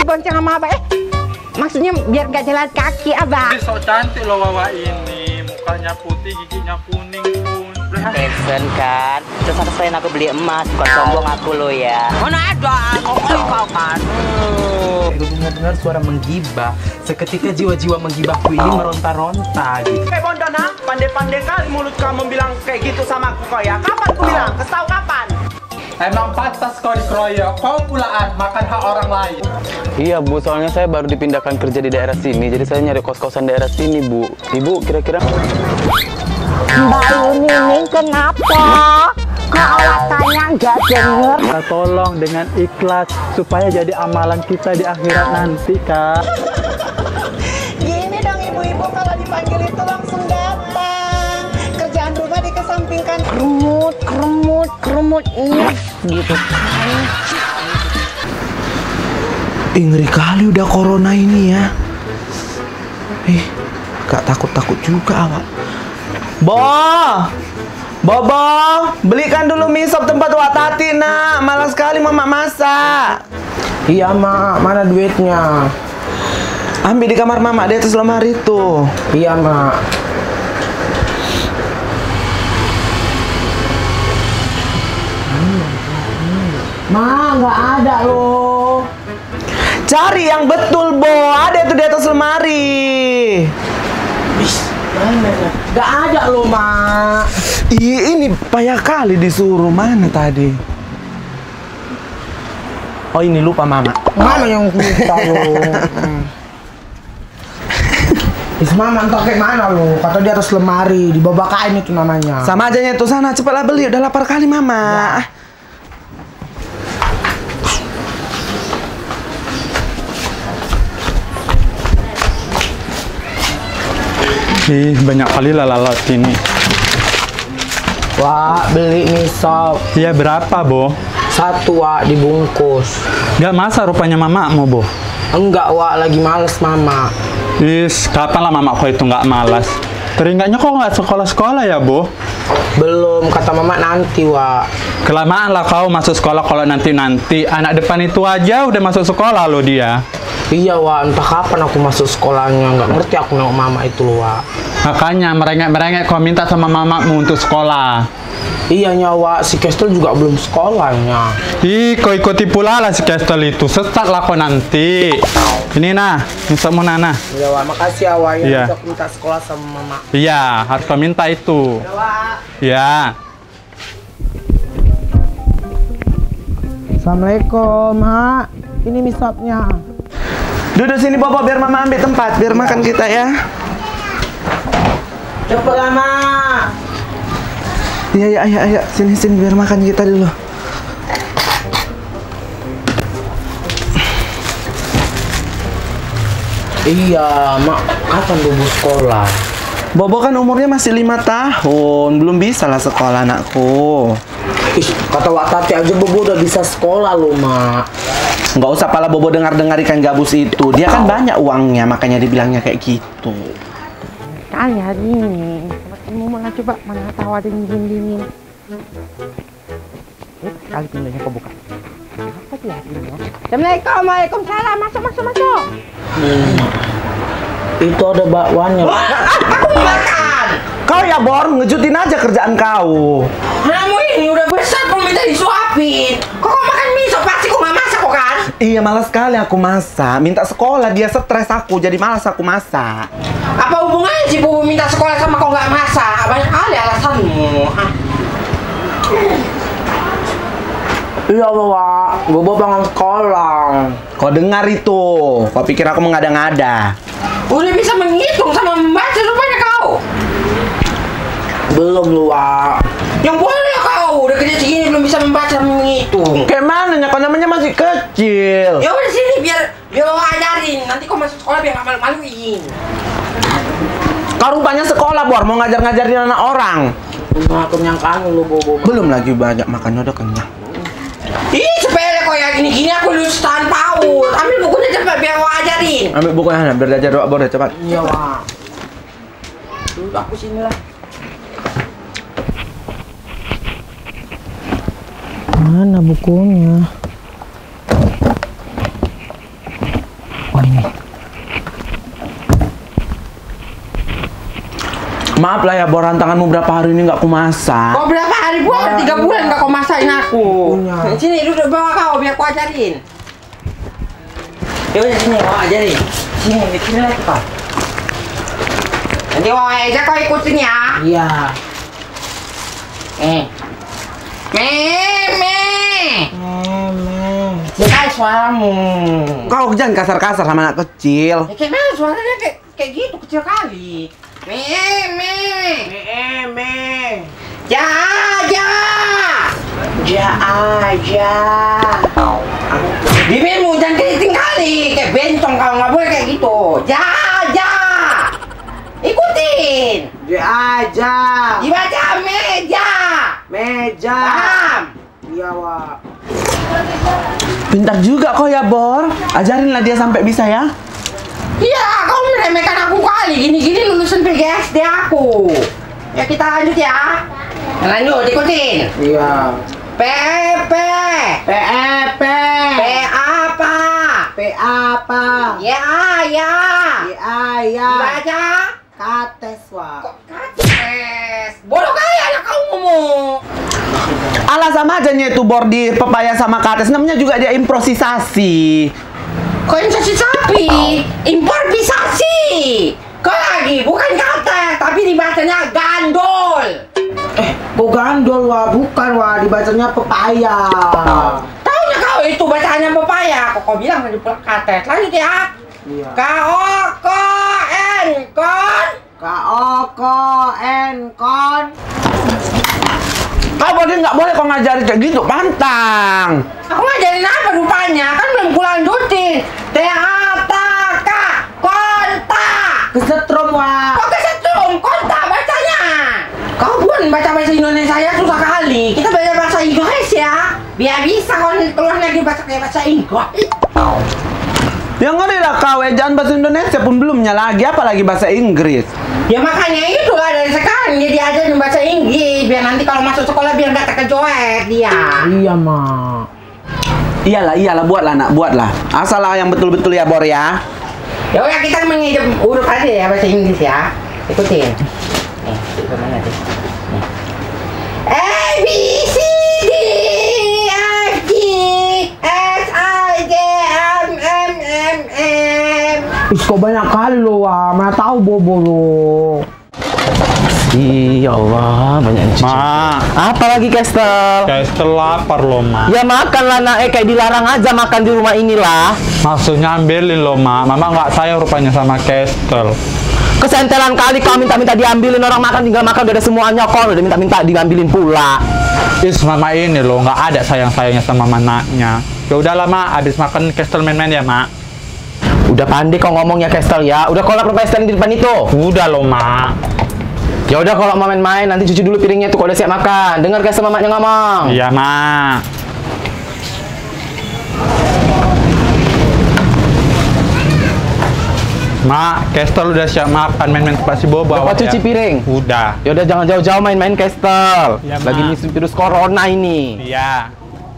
dibonceng sama abah Maksudnya biar gak jalan kaki abah. Tapi so cantik loh Wawa ini. Mukanya putih, giginya kuning pun. Fashion kan. Terus selain aku beli emas, bukan sombong aku lo ya. Mana ada, ngomong kau kan. Aku dengar-dengar suara menggibah. Seketika jiwa-jiwa menggibahku ini meronta-ronta gitu. Kayak Bondona, pandai-pandai kali mulut kamu bilang kayak gitu sama aku kau ya. Kapan aku bilang? Kesau kapan? Emang pantas kau dikeroyok. Kau pulaan makan hak orang lain. Iya Bu, soalnya saya baru dipindahkan kerja di daerah sini. Jadi saya nyari kos-kosan daerah sini Bu. Ibu kira-kira Mbak Yuning kenapa? Kok alasannya nggak denger? tolong dengan ikhlas supaya jadi amalan kita di akhirat nanti Kak. Gini dong ibu-ibu kalau dipanggil itu langsung datang. Kerjaan rumah dikesampingkan. Keremut gitu. Ngeri kali udah corona ini ya. Gak takut-takut juga awak. Bobo, belikan dulu mie sop tempat Wak Tati nak. Malas sekali mama masak. Iya mak, mana duitnya? Ambil di kamar mama di atas lemari tuh. Iya mak. Ma, nggak ada loh. Cari yang betul, Bo. Ada itu di atas lemari. Nggak ada loh, Ma. Ini payah kali disuruh. Mana tadi? Oh, ini lupa Mama. Mana yang lupa lo? Mama entah kayak mana lo? Kata di atas lemari, di bawah kain itu namanya. Sama aja itu sana, cepatlah beli. Udah lapar kali Mama. Ya. Banyak kali lah lalat ini. Wah, beli mie sop. Iya berapa Bo? 1 Wak, dibungkus. Gak masak rupanya mama mau Bo? Enggak Wak, lagi males Mama. Kapan lah mama kau itu nggak malas? Teringatnya kok nggak sekolah-sekolah ya Bo? Belum, kata Mama nanti Wak. Kelamaan lah kau masuk sekolah kalau nanti-nanti. Anak depan itu aja udah masuk sekolah loh dia. Iya Wak, entah kapan aku masuk sekolahnya. Nggak ngerti aku nengok Mama itu loh Wak. Makanya merengek-merengek kau minta sama mamamu untuk sekolah. Iya Wak, si Kestel juga belum sekolahnya. Kau ikuti pula lah si Kestel itu. Sesat lah kau nanti. Ini nah, misalmu Nana. Iya Wak, makasih ya Wak. Iya. Bisa aku minta sekolah sama Mama. Iya, harus kau minta itu. Iya Wak. Iya. Assalamualaikum, Mak. Ini mie sopnya. Duduk sini Bobo biar Mama ambil tempat, biar makan kita ya. Cepet lah, Mak. Iya, ayo. Sini biar makan kita dulu. Iya, Mak. Kapan Bobo sekolah? Bobo kan umurnya masih 5 tahun, belum bisa lah sekolah anakku. Kata Wak Tati aja Bobo udah bisa sekolah loh, Mak. Nggak usah pala Bobo dengar-dengar ikan gabus itu. Dia kan banyak uangnya, makanya dibilangnya kayak gitu. Kali hari ini, kamu mau coba mana tahu ada dingin. Kali pintunya kau buka. Apa dia ini? Assalamualaikum, waalaikumsalam. Masuk. Itu ada bakwannya. Aku mau makan. Kau ya Bor, ngejutin aja kerjaan kau. Kamu ini udah besar kok minta disuapin. Kok makan mie sop pasti kok nggak masak kok kan? Iya, malas sekali aku masak. Minta sekolah, dia stres aku, jadi malas aku masak. Apa hubungannya sih Bu minta sekolah sama kok nggak masak? Banyak kali alasanmu. Iya Wak, Bobo pengen sekolah. Kau dengar itu? Kau pikir aku mengada-ngada? Udah bisa menghitung sama membaca rupanya kau. Belum lu Wak. Yang boleh kau udah kerja segini belum bisa membaca dan menghitung. Kayak mana ya? Kau namanya masih kecil. Ya udah sini biar lo ajarin. Nanti kau masuk sekolah biar nggak malu-maluin. Kau rupanya sekolah Bor, mau ngajar-ngajarin anak orang. Nah, kenyangkan lu Bobo. Belum lagi banyak makannya udah kenyang. Ih, sepele kok ya gini-gini aku lulus tahan PAUD. Ambil bukunya cepat biar aku ajarin. Ambil bukunya biar diajar doa Bor, cepat. Iya, Wak. Duduk aku sini lah. Mana bukunya? Maaf lah ya, Boran, tanganmu berapa hari ini nggak kumasak. Kok berapa hari gua? 3 bulan nggak kau masakin aku. Sini duduk bawa kau biar kau ajarin. Yaudah sini kau ajarin. Sini lagi kau. Nanti kau aja kau ikutin ya. Iya. Jangan suaramu. Kau jangan kasar-kasar sama anak kecil. Ya, kayak mana suaranya kayak gitu kecil kali. Ja aja. Bibirmu jangan keriting kali, kayak bencong kalau nggak boleh kayak gitu. Ja. Ikutin. Ja aja. Dibaca meja. Paham? Iya, Wak. Pintar juga kau ya, Bor. Ajarinlah dia sampai bisa ya. Iya, kau meremehkan aku kali. Gini-gini lulusan PGSD aku. Ya kita lanjut ya. Lanjut, ikutin. Iya. P apa? Ya. Dibaca. Kates, Wak. Kates. Bodoh kali anak kau ngomong. Alah sama aja itu bordir, pepaya sama kates. Namanya juga dia improvisasi. Kau improvisasi sapi. Improvisasi. Kau lagi bukan kates, tapi dibacanya gandol. Kok gandol, Wak? Bukan, Wak. Dibacanya pepaya. Taunya kau itu bacanya pepaya. Kok kau bilang tadi kates. Lanjut ya. Iya. K-O-K-N kon. K-O-K-N-kon. Kau bordir nggak boleh kau ngajarin kayak gitu, pantang. Aku ngajarin apa rupanya? Kan belum kulanjutin. T-A-T-K konta. Kesetrum, Wak. Kok kesetrum? Konta bacanya. Kau pun baca bahasa Indonesia ya susah kali. Kita baca bahasa Inggris ya. Biar bisa kau keluar lagi baca kayak bahasa Inggris. Yang ngeri lah kau, jangan bahasa Indonesia pun belumnya lagi, apalagi bahasa Inggris. Ya makanya itulah dari sekarang dia diajarin bahasa Inggris biar nanti kalau masuk sekolah biar nggak terkecoek dia. Iya, Mak. Iyalah, buatlah nak, buatlah. Asal lah yang betul-betul ya, Bor ya. Ya udah kita menghidup huruf aja ya bahasa Inggris ya. Ikutin. Nih, gimana tuh? A B C D F G H I J M M. Kok banyak kali lo, Wak. Mana tahu bobo lo. Ya Allah, banyak cuci. Ma, Apa lagi, Kestel? Kestel lapar loh, Ma. Ya makan lah nak, kayak dilarang aja makan di rumah inilah. Maksudnya ambilin loh, Ma. Mama nggak sayang rupanya sama Kestel. Kesentelan kali kau minta-minta diambilin, orang makan tinggal makan udah ada semuanya, kau udah minta-minta diambilin pula. Is Mama ini loh nggak ada sayang-sayangnya sama manaknya. Ya udahlah, Ma. Abis makan Kestel main-main ya, Ma. Udah pandai kau ngomongnya, Kestel ya. Udah kau lapor Kestel di depan itu. Udah loh, Ma. Ya udah kalau mau main-main nanti cuci dulu piringnya tuh kalau udah siap makan. Dengar Kestel mamanya ngomong. Iya, Ma. Ma, Kestel udah siap makan main-main tempat si Bobo. Bapak cuci piring. Udah. Ya udah jangan jauh-jauh main-main, Kestel. Iya, Ma. Lagi nih virus corona ini. Iya.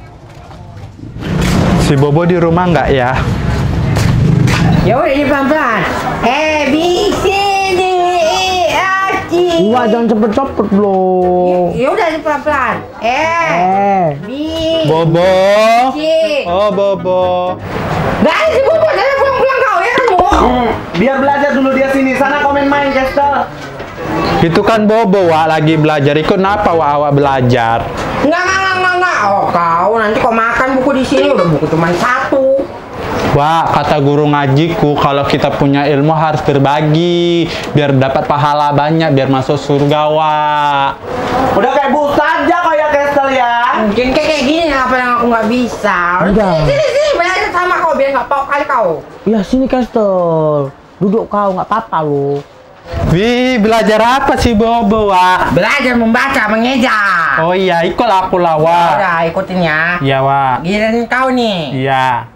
Si Bobo di rumah nggak ya? Ya udah ini pelan-pelan. A B C D E F G. Wak, jangan cepet-cepet lo. Ya udah ini pelan-pelan. B Bobo. C. Oh, Bobo. Nggak ada si Bobo, jangan pulang-pulang kau ya kamu. Biar belajar dulu dia sini. Sana kau main-main, Kestel. Itu kan Bobo, Wak, lagi belajar. Ikut kenapa, Wak, awak belajar? Enggak. Oh, kau nanti kau makan buku di sini udah buku cuma 1. Wak, kata guru ngajiku, kalau kita punya ilmu harus berbagi, biar dapat pahala banyak, biar masuk surga, Wak. Udah kayak busa aja kau ya, Kestel ya. Mungkin kayak gini apa yang aku nggak bisa. Udah. Sini, belajar sama kau biar nggak pau kali kau. Ya sini, Kestel. Duduk kau, nggak apa-apa lo. Wih, belajar apa sih, Bobo, Wak? Belajar membaca, mengeja. Oh iya, ikut aku lah, Wak. Udah ikutin ya. Iya, Wak. Giliran kau nih. Iya.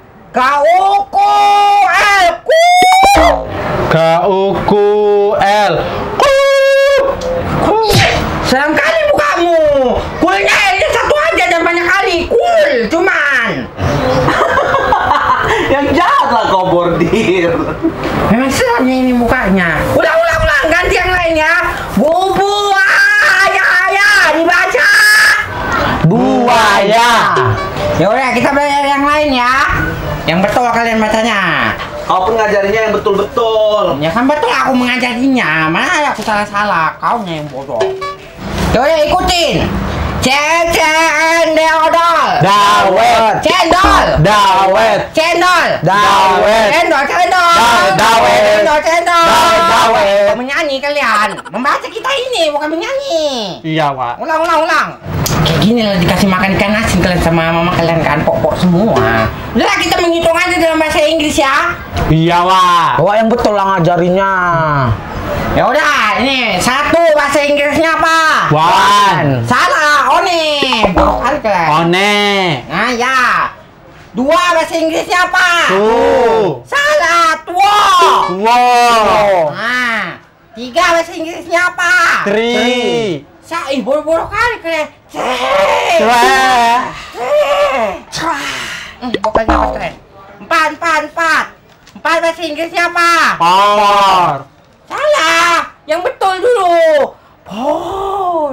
K-U-K-L. K-U-Q-L. Seram kali bukamu. Kulnya ini satu aja dan banyak kali. Kul, cuman. Yang jahat lah kau bordir. Memang seramnya ini mukanya. Ulang, ganti yang lain ya. buaya. Ya udah, kita belajar yang lain ya. Yang betul kalian bacanya. Kau pun ngajarinya yang betul-betul. Ya kan betul aku mengajarinya. Mana ada aku salah-salah, kaunya yang bodoh. Ya udah, ikutin. Cendol. Dawet. Cendol. Dawet. Cendol. Dawet. Cendol. Dawet. Cendol. Dawet. Menyanyi kalian. Membaca kita ini bukan menyanyi. Iya, Wak. Ulang. Kayak gini lah dikasih makan ikan asin kalian sama mama kalian kan pokok semua. Udah kita menghitung aja dalam bahasa Inggris ya. Iya, Wak. Wah, yang betul lah ngajarinya. Ya udah, ini satu bahasa Inggrisnya apa? One. Salah, one. Bukan kalian. One. Nah ya. Dua bahasa Inggrisnya apa? Two. Salah, tua. Wow. Nah, tiga bahasa Inggrisnya apa? Three. Ih, bodoh-bodoh kali kalian. Pokoknya apa keren? Empat. Empat bahasa Inggrisnya apa? Four. Salah, yang betul dulu. Por.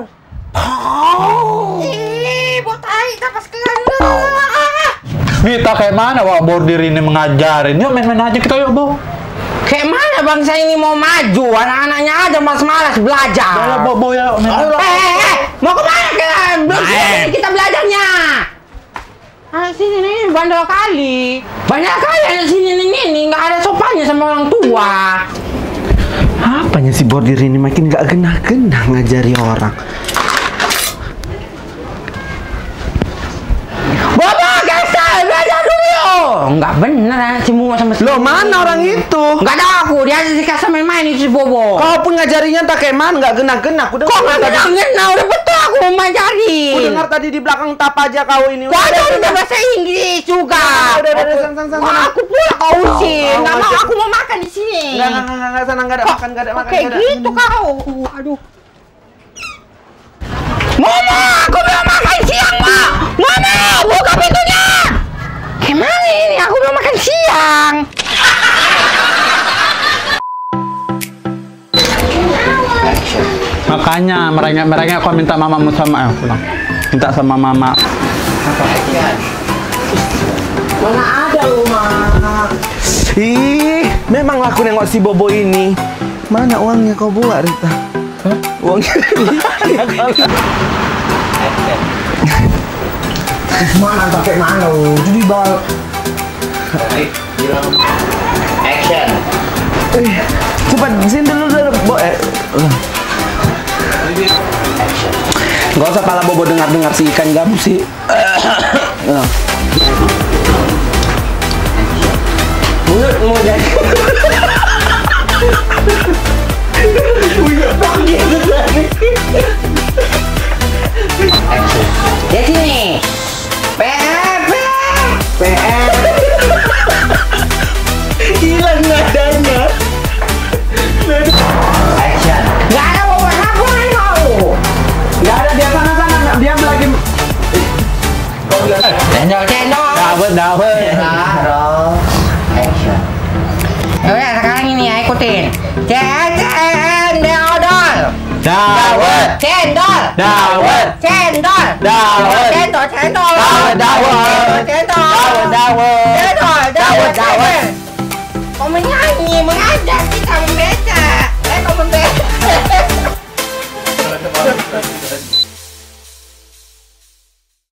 Buat air apa sekalian. Kita kayak mana, Wak? Bordir ini mengajarin. Yuk main-main aja kita, yuk, Bo. Kayak mana bangsa ini mau maju? Anak-anaknya ada malas belajar. Ya, Bo, ya. Mau kemana kalian? Belum selesai kita belajarnya. Sini nih, bandel kali. Banyak kali yang sini nih, nggak ada sopannya sama orang tua. Apanya si Bordir ini makin gak genah-genah ngajari orang. Bapak, gasal, belajar dulu. Nggak bener, si Mumu sama si Loh, mana orang itu? Nggak ada aku, dia dikasih main-main itu si Bobo. Kau pun ngajarinya tak kayak mana, gak genah-genah. Kok Kok nggak genah? Udah betul aku mau ngajarin. Aku dengar tadi di belakang tap aja kau ini. Kau ada bahasa Inggris juga. Udah, sana. Wah, aku pula kau usir. Nggak mau, aku mau makan di sini. Enggak, sana enggak ada makan, enggak ada makan. Kayak gitu kau. Aduh. Mama, aku mau makan siang, Ma. Mama, buka pintunya. Gimana ini? Aku mau makan siang. Makanya mereka aku minta mamamu sama pulang. Minta sama mama. Mana ada rumah? Ih, memang aku nengok si Bobo ini. Mana uangnya kau buat, Rita? Hah? Uangnya? Mana pakai mana? Jadi bal. Action. Cepat sini dulu Bo. Gak usah pala Bobo dengar si ikan gabus sih. Mulut mau jadi. Di sini. Hilang nadanya. Action. Gak ada momen apa kau. Gak ada dia sana dia lagi. Cendol. Dawet. Taruh. Action. Udah sekarang ini ya ikutin. Cendol. Dawet. Cendol. Dawet. Cendol. Dawet. Cendol. Dawet. Cendol. Dawet. Kau menyanyi, mengajak kita membaca. Kau membaca.